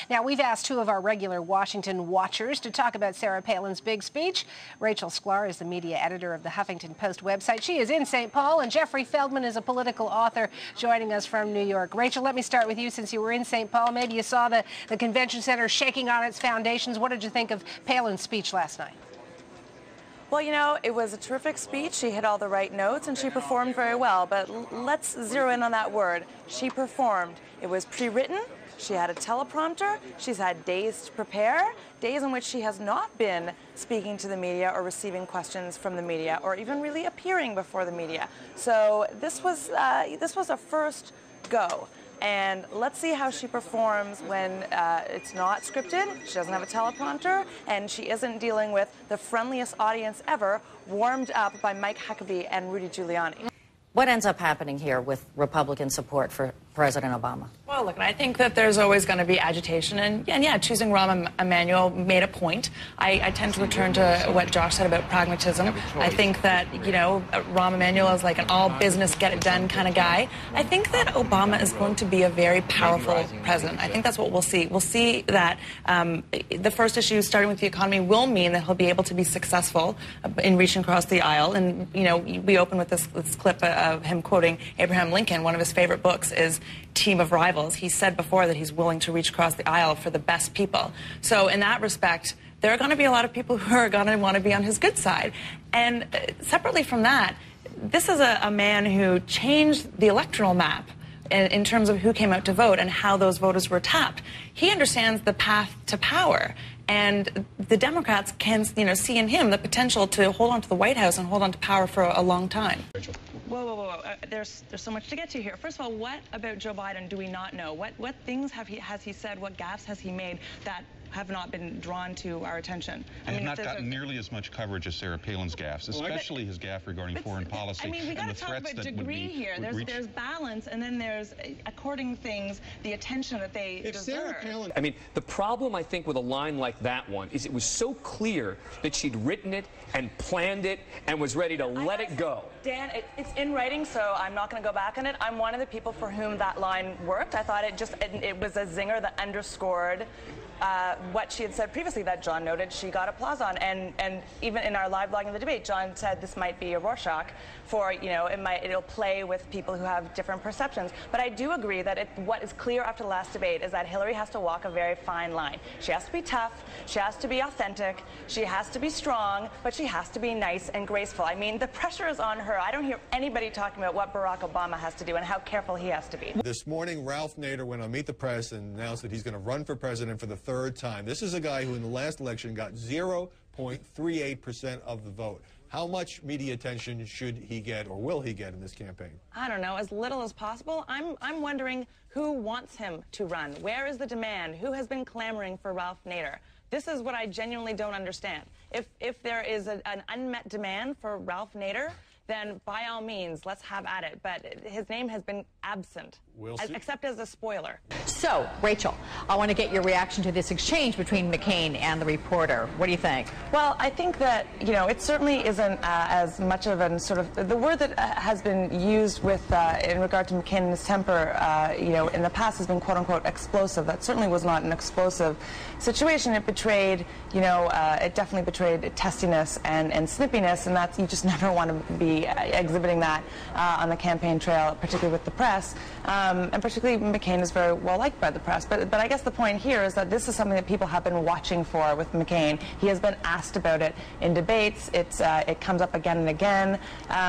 Now, we've asked two of our regular Washington watchers to talk about Sarah Palin's big speech. Rachel Sklar is the media editor of the Huffington Post website. She is in St. Paul, and Jeffrey Feldman is a political author joining us from New York. Rachel, let me start with you since you were in St. Paul. Maybe you saw the convention center shaking on its foundations. What did you think of Palin's speech last night? Well, you know, it was a terrific speech. She hit all the right notes, and she performed very well. But let's zero in on that word. She performed. It was pre-written. She had a teleprompter. She's had days to prepare, days in which she has not been speaking to the media or receiving questions from the media or even really appearing before the media. So this was a first go. And let's see how she performs when it's not scripted, she doesn't have a teleprompter, and she isn't dealing with the friendliest audience ever, warmed up by Mike Huckabee and Rudy Giuliani. What ends up happening here with Republican support for President Obama? Well, look, I think that there's always going to be agitation, and yeah, choosing Rahm Emanuel made a point. I tend to return to what Josh said about pragmatism. I think that, you know, Rahm Emanuel is like an all-business, get-it-done kind of guy. I think that Obama is going to be a very powerful president. I think that's what we'll see. We'll see that the first issue, starting with the economy, will mean that he'll be able to be successful in reaching across the aisle. And, you know, we open with this clip of him quoting Abraham Lincoln. One of his favorite books is Team of Rivals. He said before that he's willing to reach across the aisle for the best people. So in that respect, there are going to be a lot of people who are going to want to be on his good side. And separately from that, this is a man who changed the electoral map in terms of who came out to vote and how those voters were tapped. He understands the path to power. And the Democrats can, you know, see in him the potential to hold on to the White House and hold on to power for a long time. Rachel. Whoa. There's so much to get to here. First of all, what about Joe Biden do we not know? What things has he said? What gaffes has he made that have not been drawn to our attention? I mean, not gotten nearly as much coverage as Sarah Palin's gaffes, especially his gaffe regarding foreign policy. I mean, we got to talk about degree here. There's balance, and then there's, according things, the attention that they deserve. I mean, the problem, I think, with a line like that one is it was so clear that she'd written it and planned it and was ready to let it go. Dan, it's in writing, so I'm not going to go back on it. I'm one of the people for whom that line worked. I thought it was a zinger that underscored what she had said previously that John noted she got applause on, and even in our live blogging the debate, John said this might be a Rorschach for, you know, it'll play with people who have different perceptions. But I do agree that what is clear after the last debate is that Hillary has to walk a very fine line. She has to be tough, she has to be authentic, she has to be strong, but she has to be nice and graceful. I mean, the pressure is on her. I don't hear anybody talking about what Barack Obama has to do and how careful he has to be. This morning, Ralph Nader went on Meet the Press and announced that he's going to run for president for the third time. This is a guy who in the last election got 0.38% of the vote. How much media attention should he get, or will he get, in this campaign? I don't know, as little as possible. I'm wondering who wants him to run. Where is the demand? Who has been clamoring for Ralph Nader? This is what I genuinely don't understand. If there is an unmet demand for Ralph Nader, then by all means, let's have at it. But his name has been absent, except as a spoiler. So, Rachel, I want to get your reaction to this exchange between McCain and the reporter. What do you think? Well, I think that, you know, it certainly isn't as much of a sort of, the word that has been used with, in regard to McCain and his temper, you know, in the past has been quote-unquote explosive. That certainly was not an explosive situation. It betrayed, you know, it definitely betrayed testiness and snippiness, and that's, you just never want to be exhibiting that on the campaign trail, particularly with the press. And particularly McCain is very well liked by the press. But I guess the point here is that this is something that people have been watching for with McCain. He has been asked about it in debates. It comes up again and again.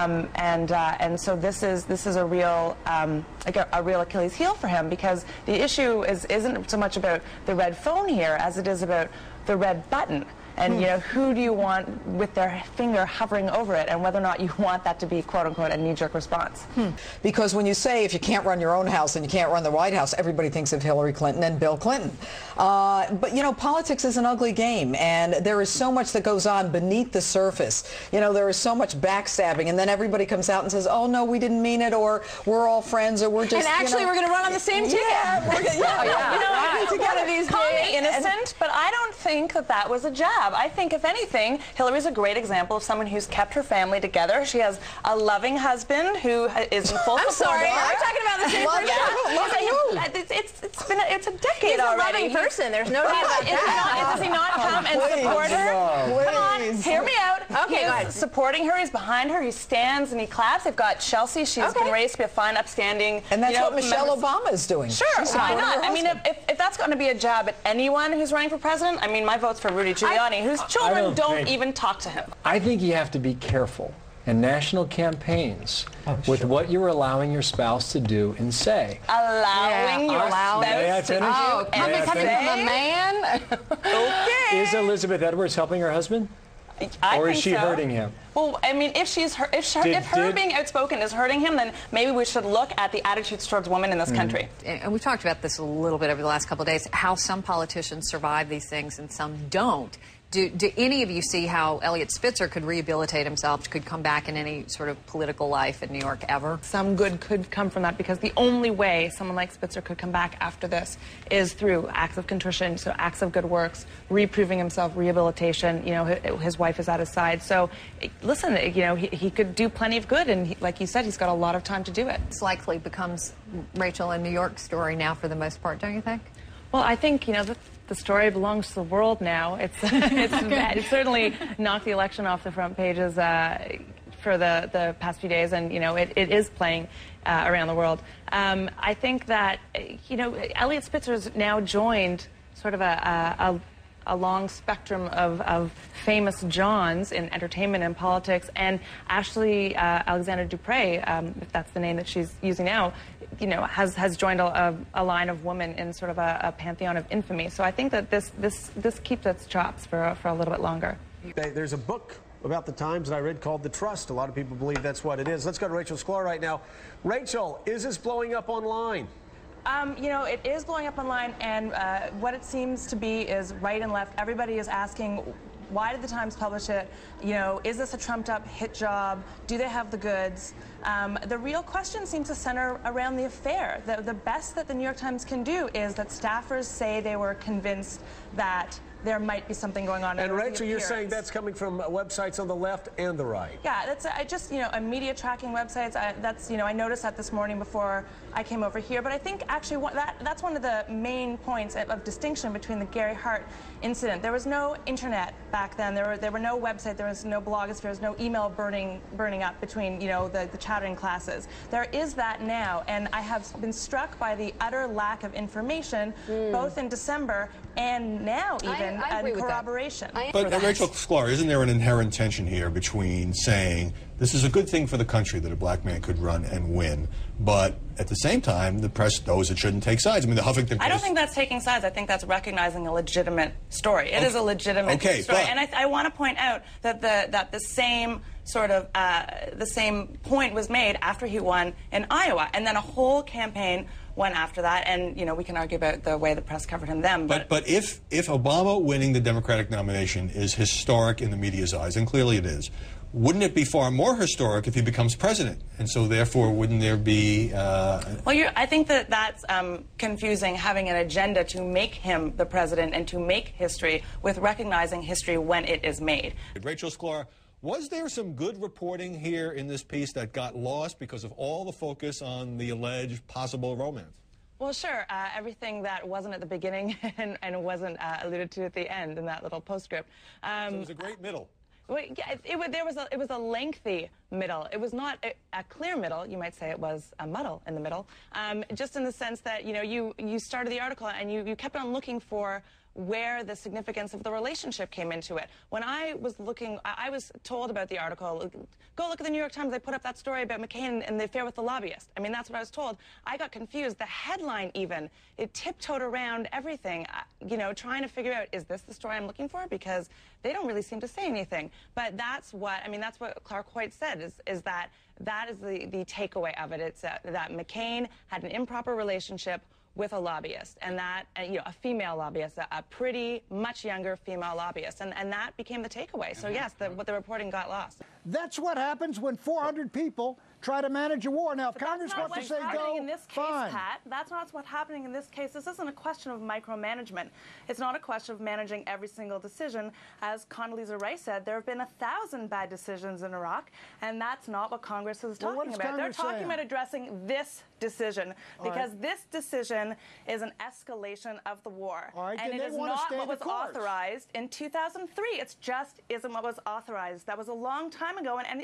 And so this is a real Achilles heel for him, because the issue isn't so much about the red phone here as it is about the red button. And, you know, who do you want with their finger hovering over it, and whether or not you want that to be, quote-unquote, a knee-jerk response. Because when you say if you can't run your own house and you can't run the White House, everybody thinks of Hillary Clinton and Bill Clinton. But, you know, politics is an ugly game, and there is so much that goes on beneath the surface. You know, there is so much backstabbing, and then everybody comes out and says, oh, no, we didn't mean it, or we're all friends, or we're just, and actually, we're going to run on the same ticket. Yeah, You know, together these days. Innocent, but I don't think think that that was a jab. I think, if anything, Hillary's a great example of someone who's kept her family together. She has a loving husband who is in full support. I'm sorry, we're talking about the same person. It's a decade He's already. He's a loving person. There's no doubt about that. Does he not come and support her? Come on, hear me out. Okay, he is supporting her. He's behind her. He stands and he claps. They've got Chelsea. She's been raised to be a fine, upstanding. And that's what Michelle Obama is doing. Sure, why not? I mean, if that's going to be a jab at anyone who's running for president, I mean, my vote's for Rudy Giuliani, whose children don't even talk to him. I think you have to be careful in national campaigns with what you're allowing your spouse to do and say. Allowing your spouse to do coming from a man? Okay. Is Elizabeth Edwards helping her husband? Or is she hurting him? Well, I mean, if her being outspoken is hurting him, then maybe we should look at the attitudes towards women in this country. And we've talked about this a little bit over the last couple of days, how some politicians survive these things and some don't. Do any of you see how Eliot Spitzer could rehabilitate himself, could come back in any sort of political life in New York ever? Some good could come from that, because the only way someone like Spitzer could come back after this is through acts of contrition, so acts of good works, reproving himself, rehabilitation. You know, his wife is at his side. So, listen, you know, he could do plenty of good, and like you said, he's got a lot of time to do it. This likely becomes Rachel and New York story now for the most part, don't you think? Well, I think, you know, the story belongs to the world now. It's certainly knocked the election off the front pages for the past few days, and, you know, it is playing around the world. I think that, you know, Eliot Spitzer's now joined sort of a long spectrum of famous Johns in entertainment and politics, and Ashley Alexander Dupre, if that's the name that she's using now, you know, has joined a line of women in sort of a pantheon of infamy. So I think that this keeps its chops for a little bit longer. There's a book about the times that I read called The Trust. A lot of people believe that's what it is. Let's go to Rachel Sklar right now. Rachel, is this blowing up online? You know, it is blowing up online, and what it seems to be is right and left. Everybody is asking, why did the Times publish it? You know, is this a trumped-up hit job? Do they have the goods? The real question seems to center around the affair. The best that the New York Times can do is that staffers say they were convinced that there might be something going on. And Rachel, you're saying that's coming from websites on the left and the right. Yeah, that's just, you know, a media tracking websites. That's, you know, I noticed that this morning before I came over here. But I think actually that's one of the main points of distinction between the Gary Hart incident. There was no internet back then. There were no website. There was no blogosphere. There was no email burning up between, you know, the chattering classes. There is that now, and I have been struck by the utter lack of information, both in December and now even. And corroboration. But Rachel Sklar, isn't there an inherent tension here between saying this is a good thing for the country that a black man could run and win, but at the same time, the press knows it shouldn't take sides? I mean, the Huffington Post... I don't think that's taking sides. I think that's recognizing a legitimate story. It is a legitimate story. And I want to point out that the same sort of the same point was made after he won in Iowa, and then a whole campaign went after that, and, you know, we can argue about the way the press covered him then. But if Obama winning the Democratic nomination is historic in the media's eyes, and clearly it is, wouldn't it be far more historic if he becomes president? And so, therefore, wouldn't there be... Well, I think that's confusing, having an agenda to make him the president and to make history with recognizing history when it is made. Rachel Sklar, was there some good reporting here in this piece that got lost because of all the focus on the alleged possible romance? Well, sure. Everything that wasn't at the beginning and wasn't alluded to at the end in that little postscript. So it was a great middle. Well, yeah, it was a lengthy middle. It was not a clear middle. You might say it was a muddle in the middle, just in the sense that, you know, you started the article and you kept on looking for where the significance of the relationship came into it. When I was looking, I was told about the article, go look at the New York Times, they put up that story about McCain and the affair with the lobbyist. I mean, that's what I was told. I got confused. The headline even, it tiptoed around everything, you know, trying to figure out, is this the story I'm looking for? Because they don't really seem to say anything. But that's what Clark Hoyt said, is that is the takeaway of it. It's that McCain had an improper relationship with a lobbyist, and that, you know, a female lobbyist, a pretty much younger female lobbyist, and that became the takeaway. So yes, what the reporting got lost. That's what happens when 400 people try to manage a war. Now, if Congress wants to say go, in this case, fine. Pat, that's not what's happening in this case. This isn't a question of micromanagement. It's not a question of managing every single decision. As Condoleezza Rice said, there have been 1,000 bad decisions in Iraq, and that's not what Congress is talking about. They're talking about addressing this decision, because this decision is an escalation of the war. And it is not what was authorized in 2003. It just isn't what was authorized. That was a long time ago. And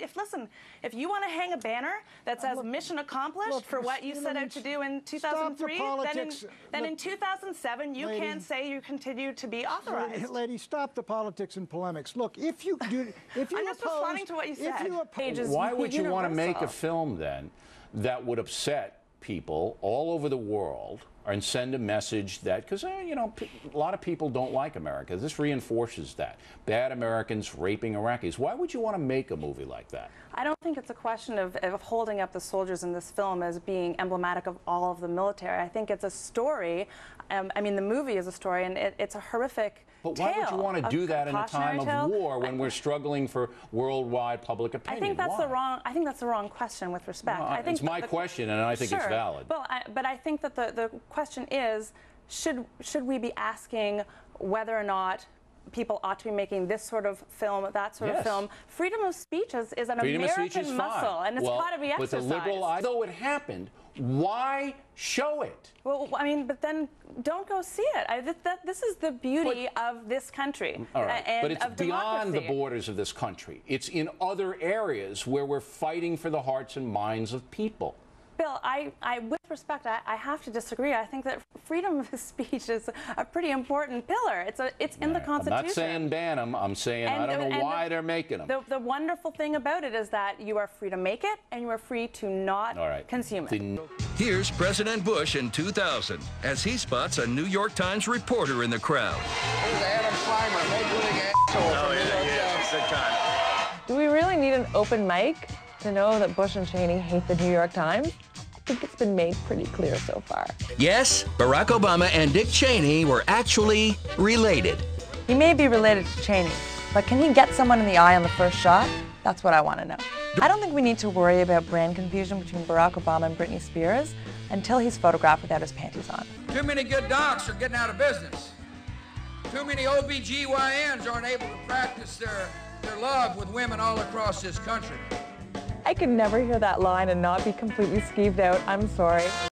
if you want to hang a banner that says mission accomplished for what you set out to do in 2003, then in 2007 you can say you continue to be authorized. Lady, stop the politics and polemics. Look, if you do, I'm just responding to what you said. Why would you want to make a film then that would upset people all over the world and send a message that, because you know, a lot of people don't like America. This reinforces that. Bad Americans raping Iraqis. Why would you want to make a movie like that? I don't think it's a question of holding up the soldiers in this film as being emblematic of all of the military. I think it's a story. I mean, the movie is a story, and it's a horrific But why would you want to do that in a time of war when we're struggling for worldwide public opinion? I think that's the wrong question. With respect, no, I think it's my question, and I think it's valid. Well, but I think that the question is, should we be asking whether or not people ought to be making this sort of film, that sort of film? Freedom of speech is an American muscle, and it's got to be exercised. With the liberal, though it happened, why show it? Well, I mean, but then don't go see it. This is the beauty of this country. All right, and but it's beyond the borders of this country. It's in other areas where we're fighting for the hearts and minds of people. Bill, with respect, I have to disagree. I think that freedom of speech is a pretty important pillar. It's in the Constitution. I'm not saying ban them. I'm saying I don't know why they're making them. The wonderful thing about it is that you are free to make it, and you are free to not consume it. Here's President Bush in 2000 as he spots a New York Times reporter in the crowd. There's Adam Clymer, big asshole. Oh, yeah, good time. Do we really need an open mic to know that Bush and Cheney hate the New York Times? I think it's been made pretty clear so far. Yes, Barack Obama and Dick Cheney were actually related. He may be related to Cheney, but can he get someone in the eye on the first shot? That's what I want to know. I don't think we need to worry about brand confusion between Barack Obama and Britney Spears until he's photographed without his panties on. Too many good docs are getting out of business. Too many OBGYNs aren't able to practice their love with women all across this country. I could never hear that line and not be completely skeeved out. I'm sorry.